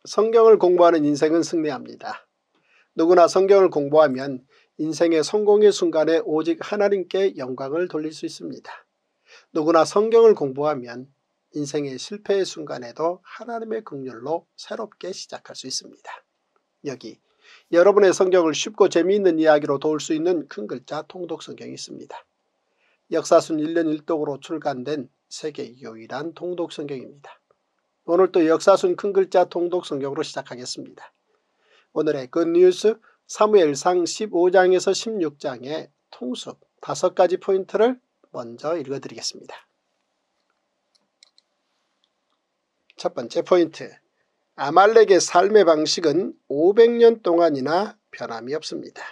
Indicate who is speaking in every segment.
Speaker 1: 성경을 공부하는 인생은 승리합니다. 누구나 성경을 공부하면 인생의 성공의 순간에 오직 하나님께 영광을 돌릴 수 있습니다. 누구나 성경을 공부하면 인생의 실패의 순간에도 하나님의 긍휼로 새롭게 시작할 수 있습니다. 여기 여러분의 성경을 쉽고 재미있는 이야기로 도울 수 있는 큰 글자 통독 성경이 있습니다. 역사순 1년 1독으로 출간된 세계 유일한 통독 성경입니다. 오늘 또 역사순 큰 글자 통독 성경으로 시작하겠습니다. 오늘의 굿뉴스 사무엘상 15장에서 16장의 통습 5가지 포인트를 먼저 읽어드리겠습니다. 첫 번째 포인트, 아말렉의 삶의 방식은 500년 동안이나 변함이 없습니다.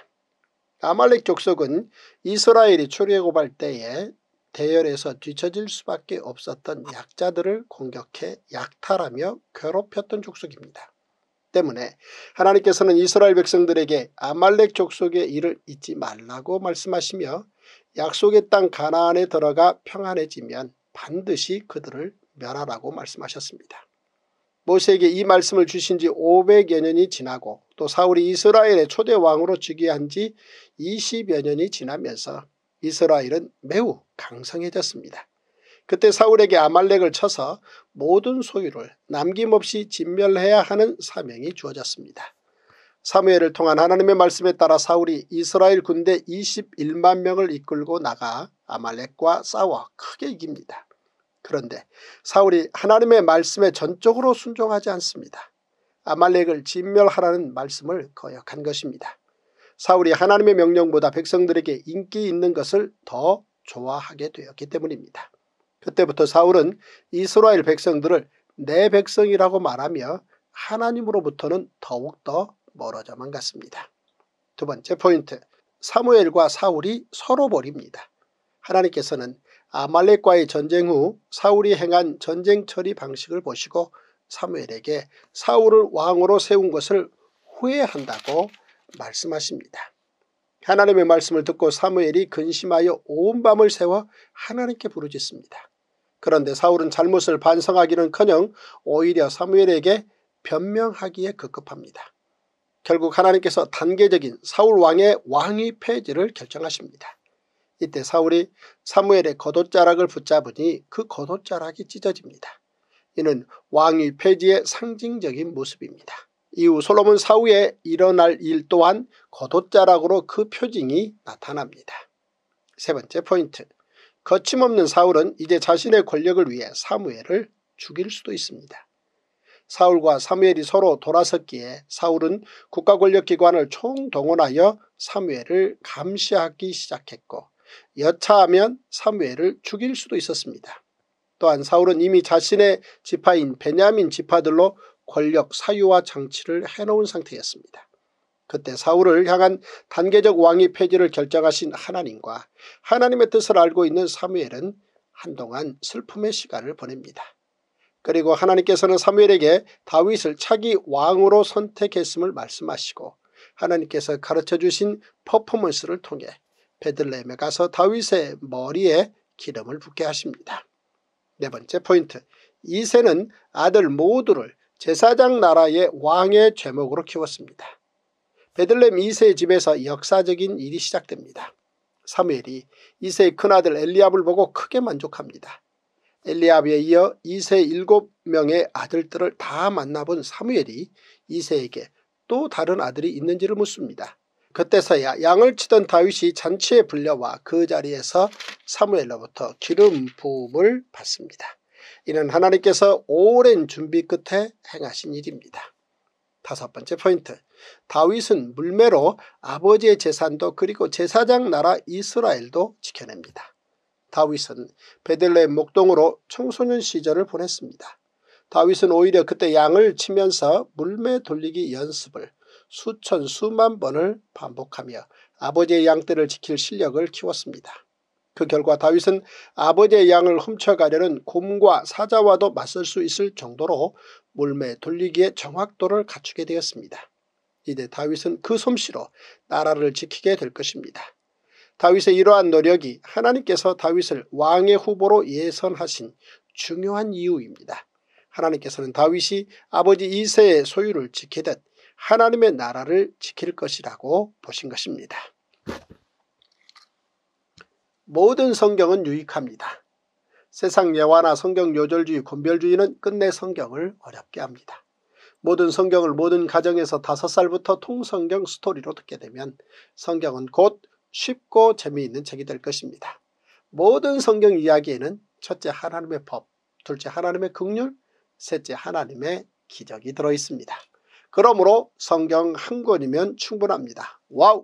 Speaker 1: 아말렉 족속은 이스라엘이 출애굽할 때에 대열에서 뒤처질 수밖에 없었던 약자들을 공격해 약탈하며 괴롭혔던 족속입니다. 때문에 하나님께서는 이스라엘 백성들에게 아말렉 족속의 일을 잊지 말라고 말씀하시며 약속의 땅 가나안에 들어가 평안해지면 반드시 그들을 멸하라고 말씀하셨습니다. 모세에게 이 말씀을 주신 지 500여 년이 지나고 또 사울이 이스라엘의 초대 왕으로 즉위한 지 20여 년이 지나면서 이스라엘은 매우 강성해졌습니다. 그때 사울에게 아말렉을 쳐서 모든 소유를 남김없이 진멸해야 하는 사명이 주어졌습니다. 사무엘을 통한 하나님의 말씀에 따라 사울이 이스라엘 군대 21만 명을 이끌고 나가 아말렉과 싸워 크게 이깁니다. 그런데 사울이 하나님의 말씀에 전적으로 순종하지 않습니다. 아말렉을 진멸하라는 말씀을 거역한 것입니다. 사울이 하나님의 명령보다 백성들에게 인기 있는 것을 더 좋아하게 되었기 때문입니다. 그때부터 사울은 이스라엘 백성들을 내 백성이라고 말하며 하나님으로부터는 더욱더 멀어져만 갔습니다. 두 번째 포인트, 사무엘과 사울이 서로 버립니다. 하나님께서는 아말렉과의 전쟁 후 사울이 행한 전쟁 처리 방식을 보시고 사무엘에게 사울을 왕으로 세운 것을 후회한다고 말씀하십니다. 하나님의 말씀을 듣고 사무엘이 근심하여 온 밤을 새워 하나님께 부르짖습니다. 그런데 사울은 잘못을 반성하기는커녕 오히려 사무엘에게 변명하기에 급급합니다. 결국 하나님께서 단계적인 사울 왕의 왕위 폐지를 결정하십니다. 이때 사울이 사무엘의 겉옷자락을 붙잡으니 그 겉옷자락이 찢어집니다. 이는 왕위 폐지의 상징적인 모습입니다. 이후 솔로몬 사후에 일어날 일 또한 겉옷자락으로 그 표징이 나타납니다. 세 번째 포인트, 거침없는 사울은 이제 자신의 권력을 위해 사무엘을 죽일 수도 있습니다. 사울과 사무엘이 서로 돌아섰기에 사울은 국가권력기관을 총동원하여 사무엘을 감시하기 시작했고 여차하면 사무엘을 죽일 수도 있었습니다. 또한 사울은 이미 자신의 지파인 베냐민 지파들로 권력 사유와 장치를 해놓은 상태였습니다. 그때 사울을 향한 단계적 왕위 폐지를 결정하신 하나님과 하나님의 뜻을 알고 있는 사무엘은 한동안 슬픔의 시간을 보냅니다. 그리고 하나님께서는 사무엘에게 다윗을 차기 왕으로 선택했음을 말씀하시고 하나님께서 가르쳐주신 퍼포먼스를 통해 베들레헴에 가서 다윗의 머리에 기름을 붓게 하십니다. 네 번째 포인트, 이새는 아들 모두를 제사장 나라의 왕의 제목으로 키웠습니다. 베들레헴 이새의 집에서 역사적인 일이 시작됩니다. 사무엘이 이새의 큰아들 엘리압을 보고 크게 만족합니다. 엘리압에 이어 이새의 7명의 아들들을 다 만나본 사무엘이 이새에게 또 다른 아들이 있는지를 묻습니다. 그때서야 양을 치던 다윗이 잔치에 불려와 그 자리에서 사무엘로부터 기름 부음을 받습니다. 이는 하나님께서 오랜 준비 끝에 행하신 일입니다. 다섯 번째 포인트, 다윗은 물매로 아버지의 재산도 그리고 제사장 나라 이스라엘도 지켜냅니다. 다윗은 베들레헴 목동으로 청소년 시절을 보냈습니다. 다윗은 오히려 그때 양을 치면서 물매 돌리기 연습을 수천 수만 번을 반복하며 아버지의 양떼를 지킬 실력을 키웠습니다. 그 결과 다윗은 아버지의 양을 훔쳐가려는 곰과 사자와도 맞설 수 있을 정도로 물매 돌리기의 정확도를 갖추게 되었습니다. 이제 다윗은 그 솜씨로 나라를 지키게 될 것입니다. 다윗의 이러한 노력이 하나님께서 다윗을 왕의 후보로 예선하신 중요한 이유입니다. 하나님께서는 다윗이 아버지 이새의 소유를 지키듯 하나님의 나라를 지킬 것이라고 보신 것입니다. 모든 성경은 유익합니다. 세상 예화나 성경 요절주의, 군별주의는 끝내 성경을 어렵게 합니다. 모든 성경을 모든 가정에서 5살부터 통성경 스토리로 듣게 되면 성경은 곧 쉽고 재미있는 책이 될 것입니다. 모든 성경 이야기에는 첫째 하나님의 법, 둘째 하나님의 긍휼, 셋째 하나님의 기적이 들어있습니다. 그러므로 성경 한 권이면 충분합니다. 와우!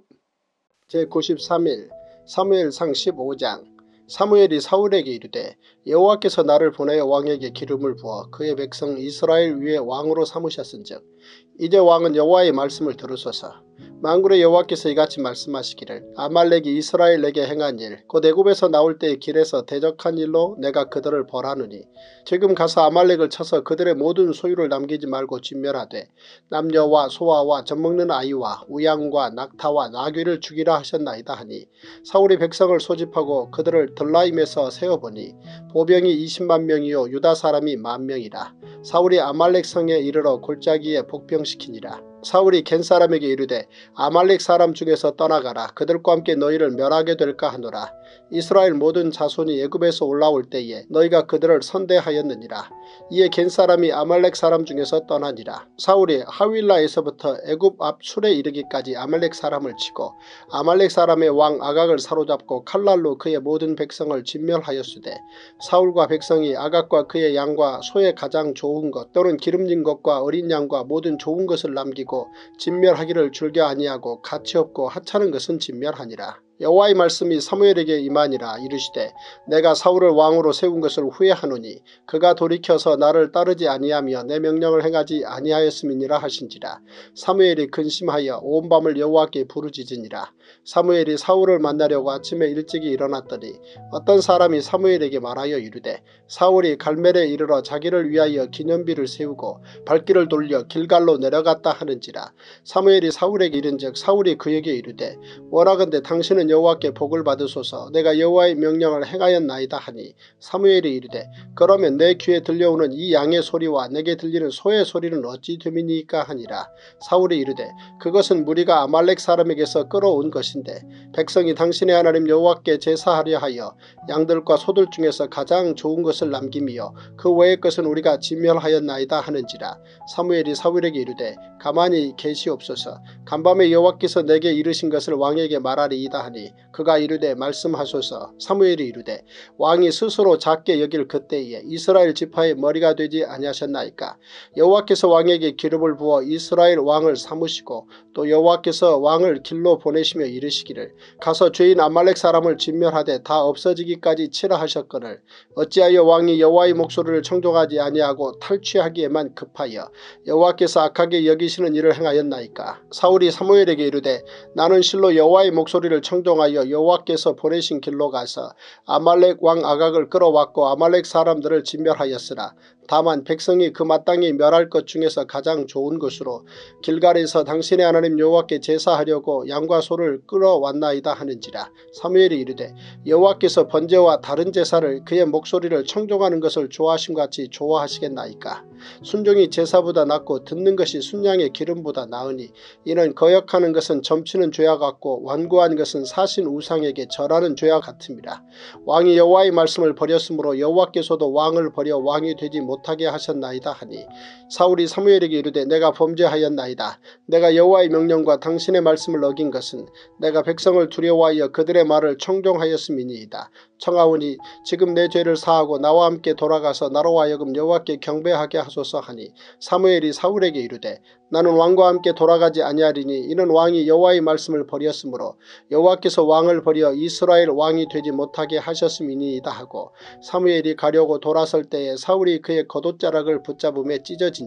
Speaker 1: 제93일 사무엘상 15장. 사무엘이 사울에게 이르되 여호와께서 나를 보내어 왕에게 기름을 부어 그의 백성 이스라엘 위에 왕으로 삼으셨은즉 이제 왕은 여호와의 말씀을 들으소서. 만군의 여호와께서 이같이 말씀하시기를 아말렉이 이스라엘에게 행한 일 곧 애굽에서 나올 때의 길에서 대적한 일로 내가 그들을 벌하노니 지금 가서 아말렉을 쳐서 그들의 모든 소유를 남기지 말고 진멸하되 남녀와 소아와 젖먹는 아이와 우양과 낙타와 나귀를 죽이라 하셨나이다 하니 사울이 백성을 소집하고 그들을 들라임에서 세어보니 보병이 20만 명이요 유다 사람이 10,000명이라. 사울이 아말렉 성에 이르러 골짜기에 복병시키니라. 사울이 겐 사람에게 이르되 아말렉 사람 중에서 떠나가라. 그들과 함께 너희를 멸하게 될까 하노라. 이스라엘 모든 자손이 애굽에서 올라올 때에 너희가 그들을 선대하였느니라. 이에 겐 사람이 아말렉 사람 중에서 떠나니라. 사울이 하윌라에서부터 애굽 앞 술에 이르기까지 아말렉 사람을 치고 아말렉 사람의 왕 아각을 사로잡고 칼날로 그의 모든 백성을 진멸하였으되 사울과 백성이 아각과 그의 양과 소의 가장 좋은 것 또는 기름진 것과 어린 양과 모든 좋은 것을 남기고 진멸하기를 즐겨 아니하고 가치없고 하찮은 것은 진멸하니라. 여호와의 말씀이 사무엘에게 임하니라. 이르시되 내가 사울을 왕으로 세운 것을 후회하노니 그가 돌이켜서 나를 따르지 아니하며 내 명령을 행하지 아니하였음이니라 하신지라. 사무엘이 근심하여 온 밤을 여호와께 부르짖으니라. 사무엘이 사울을 만나려고 아침에 일찍이 일어났더니 어떤 사람이 사무엘에게 말하여 이르되 사울이 갈멜에 이르러 자기를 위하여 기념비를 세우고 발길을 돌려 길갈로 내려갔다 하는지라. 사무엘이 사울에게 이른즉 사울이 그에게 이르되 원하건대 당신은 여호와께 복을 받으소서. 내가 여호와의 명령을 행하였나이다 하니 사무엘이 이르되 그러면 내 귀에 들려오는 이 양의 소리와 내게 들리는 소의 소리는 어찌 됨이니까 하니라. 사울이 이르되 그것은 무리가 아말렉 사람에게서 끌어온 것인데 백성이 당신의 하나님 여호와께 제사하려 하여 양들과 소들 중에서 가장 좋은 것을 남김이요 그 외의 것은 우리가 진멸하였나이다 하는지라. 사무엘이 사울에게 이르되 가만히 계시옵소서. 간밤에 여호와께서 내게 이르신 것을 왕에게 말하리이다 하니 그가 이르되 말씀하소서. 사무엘이 이르되 왕이 스스로 작게 여길 그때에 이스라엘 지파의 머리가 되지 아니하셨나이까. 여호와께서 왕에게 기름을 부어 이스라엘 왕을 삼으시고 또 여호와께서 왕을 길로 보내시며 이르시기를 가서 죄인 아말렉 사람을 진멸하되 다 없어지기까지 치라 하셨거늘 어찌하여 왕이 여호와의 목소리를 청종하지 아니하고 탈취하기에만 급하여 여호와께서 악하게 여기시는 일을 행하였나이까. 사울이 사무엘에게 이르되 나는 실로 여호와의 목소리를 청종하여 여호와께서 보내신 길로 가서 아말렉 왕 아각을 끌어왔고 아말렉 사람들을 진멸하였으나 다만 백성이 그 마땅히 멸할 것 중에서 가장 좋은 것으로 길갈에서 당신의 하나님 여호와께 제사하려고 양과 소를 끌어왔나이다 하는지라. 사무엘이 이르되 여호와께서 번제와 다른 제사를 그의 목소리를 청종하는 것을 좋아하신 것 같이 좋아하시겠나이까. 순종이 제사보다 낫고 듣는 것이 순양의 기름보다 나으니 이는 거역하는 것은 점치는 죄와 같고 완고한 것은 사신 우상에게 절하는 죄와 같음이라. 왕이 여호와의 말씀을 버렸으므로 여호와께서도 왕을 버려 왕이 되지 못하게 하셨나이다 하니 사울이 사무엘에게 이르되 내가 범죄하였나이다. 내가 여호와의 명령과 당신의 말씀을 어긴 것은 내가 백성을 두려워하여 그들의 말을 청종하였음이니이다. 청하오니 지금 내 죄를 사하고 나와 함께 돌아가서 나로 하여금 여호와께 경배하게 하소서 하니 사무엘이 사울에게 이르되 나는 왕과 함께 돌아가지 아니하리니 이는 왕이 여호와의 말씀을 버렸으므로 여호와께서 왕을 버려 이스라엘 왕이 되지 못하게 하셨음이니이다 하고 사무엘이 가려고 돌아설 때에 사울이 그의 겉옷자락을 붙잡음에 찢어진지라.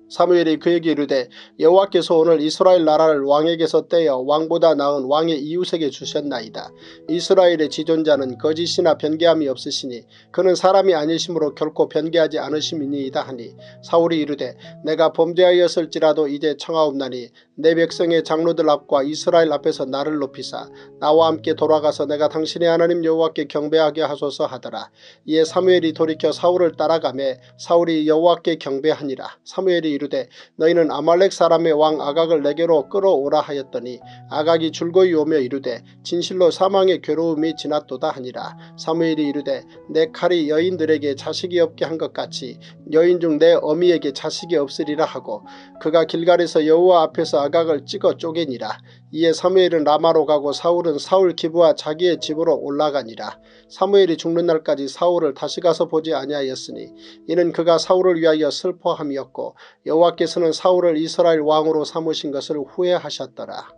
Speaker 1: 사무엘이 그에게 이르되 여호와께서 오늘 이스라엘 나라를 왕에게서 떼어 왕보다 나은 왕의 이웃에게 주셨나이다. 이스라엘의 지존자는 거짓이나 변개함이 없으시니 그는 사람이 아니심으로 결코 변개하지 않으심이니이다 하니 사울이 이르되 내가 범죄하였을지라도 이제 청하옵나니 내 백성의 장로들 앞과 이스라엘 앞에서 나를 높이사 나와 함께 돌아가서 내가 당신의 하나님 여호와께 경배하게 하소서 하더라. 이에 사무엘이 돌이켜 사울을 따라가매 사울이 여호와께 경배하니라. 사무엘이 이르되 너희는 아말렉 사람의 왕 아각을 내게로 끌어오라 하였더니 아각이 줄거이 오며 이르되 진실로 사망의 괴로움이 지났도다 하니라. 사무엘이 이르되 내 칼이 여인들에게 자식이 없게 한 것 같이 여인 중 내 어미에게 자식이 없으리라 하고 그가 길갈에서 여호와 앞에서 아각을 찍어 쪼개니라. 이에 사무엘은 라마로 가고 사울은 사울 기브와 자기의 집으로 올라가니라. 사무엘이 죽는 날까지 사울을 다시 가서 보지 아니하였으니 이는 그가 사울을 위하여 슬퍼함이었고 여호와께서는 사울을 이스라엘 왕으로 삼으신 것을 후회하셨더라.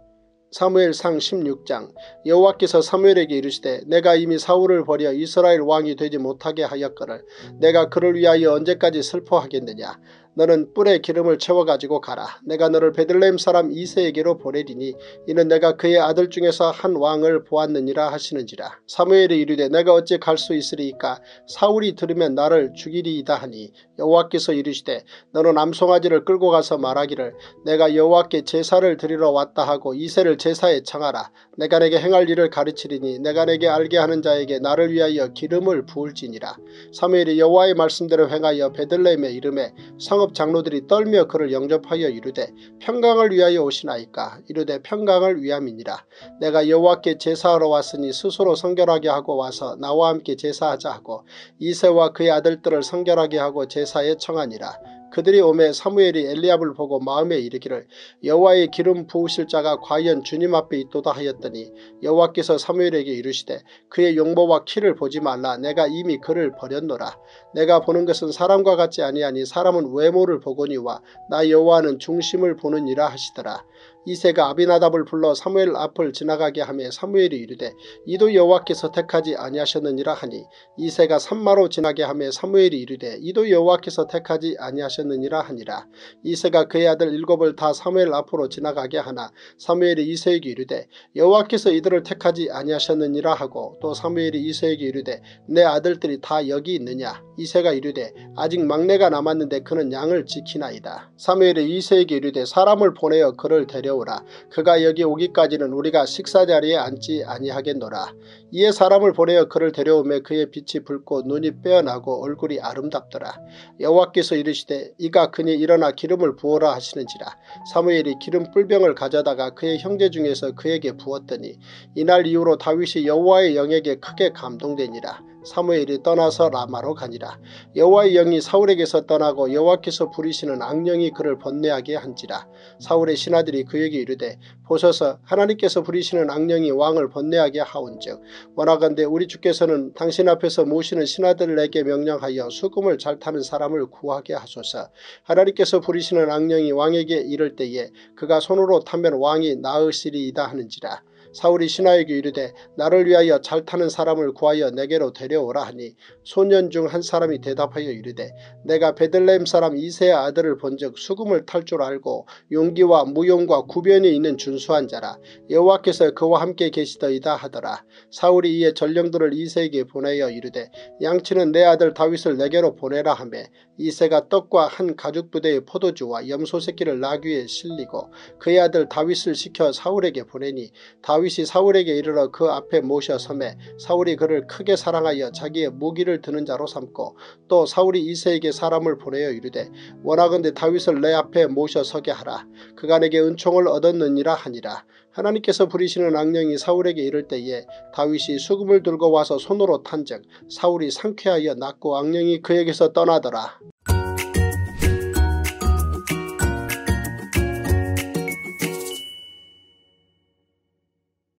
Speaker 1: 사무엘상 16장. 여호와께서 사무엘에게 이르시되 내가 이미 사울을 버려 이스라엘 왕이 되지 못하게 하였거늘 내가 그를 위하여 언제까지 슬퍼하겠느냐. 너는 뿔에 기름을 채워가지고 가라. 내가 너를 베들레헴 사람 이새에게로 보내리니 이는 내가 그의 아들 중에서 한 왕을 보았느니라 하시는지라. 사무엘이 이르되 내가 어찌 갈 수 있으리이까. 사울이 들으면 나를 죽이리이다 하니 여호와께서 이르시되 너는 암송아지를 끌고 가서 말하기를 내가 여호와께 제사를 드리러 왔다 하고 이새를 제사에 청하라. 내가 내게 행할 일을 가르치리니 내가 내게 알게 하는 자에게 나를 위하여 기름을 부을지니라. 사무엘이 여호와의 말씀대로 행하여 베들레헴에 이르매 성읍 장로들이 떨며 그를 영접하여 이르되 평강을 위하여 오시나이까. 이르되 평강을 위함이니라. 내가 여호와께 제사하러 왔으니 스스로 성결하게 하고 와서 나와 함께 제사하자 하고 이새와 그의 아들들을 성결하게 하고 제사에 청하니라. 그들이 오매 사무엘이 엘리압을 보고 마음에 이르기를 여호와의 기름 부으실 자가 과연 주님 앞에 있도다 하였더니 여호와께서 사무엘에게 이르시되 그의 용모와 키를 보지 말라. 내가 이미 그를 버렸노라. 내가 보는 것은 사람과 같지 아니하니 사람은 외모를 보거니와 나 여호와는 중심을 보느니라 하시더라. 이새가 아비나답을 불러 사무엘 앞을 지나가게 하며 사무엘이 이르되 이도 여호와께서 택하지 아니하셨느니라 하니 이새가 산마로 지나게 하며 사무엘이 이르되 이도 여호와께서 택하지 아니하셨느니라 하니라. 이새가 그의 아들 7을 다 사무엘 앞으로 지나가게 하나 사무엘이 이새에게 이르되 여호와께서 이들을 택하지 아니하셨느니라 하고 또 사무엘이 이새에게 이르되 내 아들들이 다 여기 있느냐. 이새가 이르되 아직 막내가 남았는데 그는 양을 지키나이다. 사무엘이 이새에게 이르되 사람을 보내어 그를 데려오라. 그가 여기 오기까지는 우리가 식사자리에 앉지 아니하겠노라. 이에 사람을 보내어 그를 데려오매 그의 빛이 붉고 눈이 빼어나고 얼굴이 아름답더라. 여호와께서 이르시되 이가 그니 일어나 기름을 부어라 하시는지라. 사무엘이 기름 뿔병을 가져다가 그의 형제 중에서 그에게 부었더니 이날 이후로 다윗이 여호와의 영에게 크게 감동되니라. 사무엘이 떠나서 라마로 가니라. 여호와의 영이 사울에게서 떠나고 여호와께서 부리시는 악령이 그를 번뇌하게 한지라. 사울의 신하들이 그에게 이르되 보소서 하나님께서 부리시는 악령이 왕을 번뇌하게 하온즉 원하건대 우리 주께서는 당신 앞에서 모시는 신하들에게 명령하여 수금을 잘 타는 사람을 구하게 하소서. 하나님께서 부리시는 악령이 왕에게 이를 때에 그가 손으로 타면 왕이 나으시리이다 하는지라. 사울이 신하에게 이르되 나를 위하여 잘 타는 사람을 구하여 내게로 데려오라 하니 소년 중 한 사람이 대답하여 이르되 내가 베들레헴 사람 이새의 아들을 본즉 수금을 탈 줄 알고 용기와 무용과 구변이 있는 준수한 자라. 여호와께서 그와 함께 계시더이다 하더라. 사울이 이에 전령들을 이새에게 보내어 이르되 양치는 내 아들 다윗을 내게로 보내라 하며 이새가 떡과 한 가죽부대의 포도주와 염소 새끼를 나귀에 실리고 그의 아들 다윗을 시켜 사울에게 보내니 다윗이 사울에게 이르러 그 앞에 모셔 서매 사울이 그를 크게 사랑하여 자기의 무기를 드는 자로 삼고 또 사울이 이새에게 사람을 보내어 이르되 원하건대 다윗을 내 앞에 모셔 서게 하라. 그가 내게 은총을 얻었느니라 하니라. 하나님께서 부리시는 악령이 사울에게 이를 때에 다윗이 수금을 들고 와서 손으로 탄즉 사울이 상쾌하여 낫고 악령이 그에게서 떠나더라.